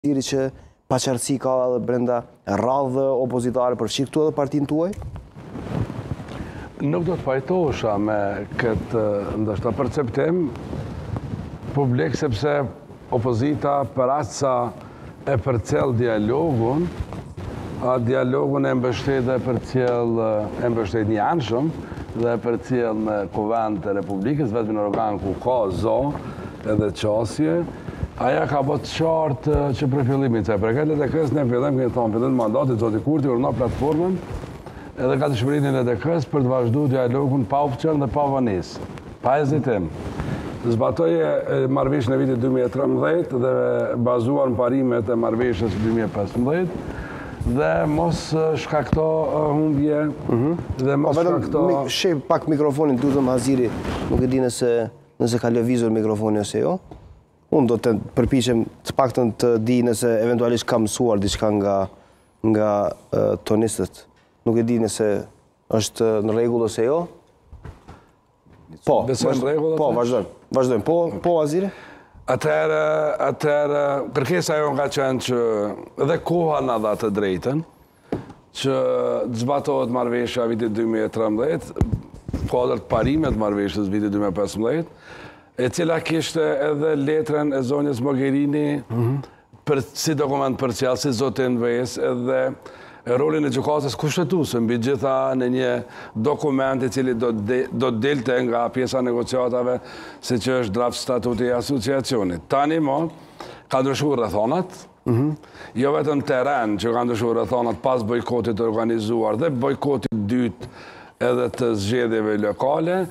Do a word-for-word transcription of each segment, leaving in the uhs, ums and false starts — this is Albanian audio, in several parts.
Diri që paqartësi ka edhe brenda radhë opozitare përfshi këtu edhe partinë tuaj? Nuk do të pajtohesha me këtë ndoshta perceptim publik, sepse opozita për aq sa e përcjell dialogun, a dialogun e mbështet dhe përcjell e mbështet një anshëm dhe e përcjell në Kuvend të Republikës, vetëm në organ ku ka zo edhe qasje. Aja ka bët qartë që për fillimit, se për këtë L D K-s ne fillim kënë thonë, fillim mandatit zoti Kurti urna platformën edhe ka të shpëritin L D K-s për të vazhdu dialogun pa opcion dhe pa vonis, pa hezitim. Zbatoje marrëveshjen e vitit dy mijë e tridhjetë dhe bazuar në parimet e marrëveshjes dy mijë e pesëmbëdhjetë dhe mos shkakto humbje dhe mos shkakto... Shep pak mikrofonin, tutëm Haziri, nuk e di nëse nëse ka lëvizur mikrofoni ose jo. Unë do të përpiqem të paktën të di nëse eventualisht kam mësuar diçka nga nga uh, tonistët. Nuk e di nëse është në rregull ose jo. Po, Besoj në rregull. Po, vazhdojmë. Vazhdojmë. Po, po Aziri? Atëherë, atëherë kërkesa jonë ka qenë që edhe koha na dha të drejtën që të zbatohet marrëveshja vitit dy mijë e trembëdhjetë, kuadër të parimet marrëveshjes vitit dy mijë e pesëmbëdhjetë, e cila kishte edhe letrën e zonjës Mogherini për, si dokument përcjell, si zotin vës, edhe rolin e gjykatës kushtetuese mbi gjitha në një dokument i cili do de, do delte nga pjesa negociatave, si që është draft statuti i asociacionit. Tani mo, ka ndryshuar rrethonat, jo vetëm teren që ka ndryshuar rrethonat pas bojkotit organizuar dhe bojkotit dytë edhe të zgjedhjeve lokale.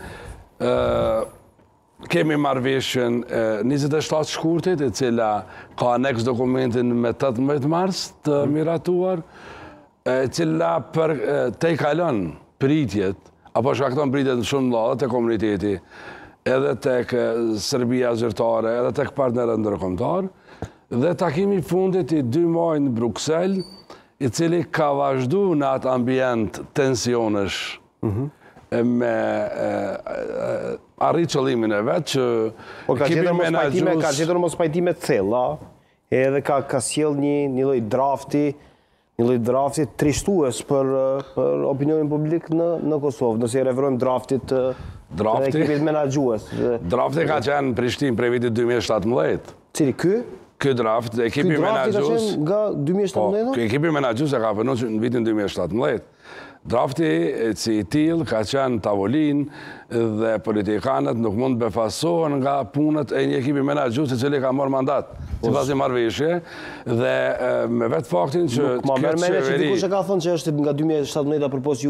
Kemi marrëveshjen njëzet e shtatë shkurtit, e cila ka aneks dokumentin me tetëmbëdhjetë mars të miratuar, e cila për te i kalon pritjet, apo shkakton pritjet në shumë mëdha te komuniteti, edhe tek Serbia zyrtare, edhe tek partnerët ndërkombëtar, dhe takimi i fundit i dy muaj në Bruksel, i cili ka vazhdu në atë ambient tensionesh, me arrit qëllimin e vetë që ekipi menaxhues... Ka gjetur mos pajtime të thella, edhe ka, ka sjell një, një lloj drafti, një lloj drafti trishtues për, për opinionin publik në, në Kosovë, nëse i referojmë draftit të drafti, ekipit menaxhues. Drafti ka qenë në Prishtinë prej vitit dy mijë e shtatëmbëdhjetë. Cili ky? Ky draft, ekipi menaxhues... Ky drafti ka qenë nga dy mijë e shtatëmbëdhjetë? Ekipi menaxhues e ka punuar në vitin dy mijë e shtatëmbëdhjetë. Drafti si i tillë ka qenë tavolin dhe politikanët nuk mund të befasohen nga punët e një ekipi menaxhues i cili ka marrë mandat sipas një marrëveshje dhe me vetë faktin që nuk ma merr mend që dikush e ka thënë që është nga dy mijë e shtatëmbëdhjetë përpos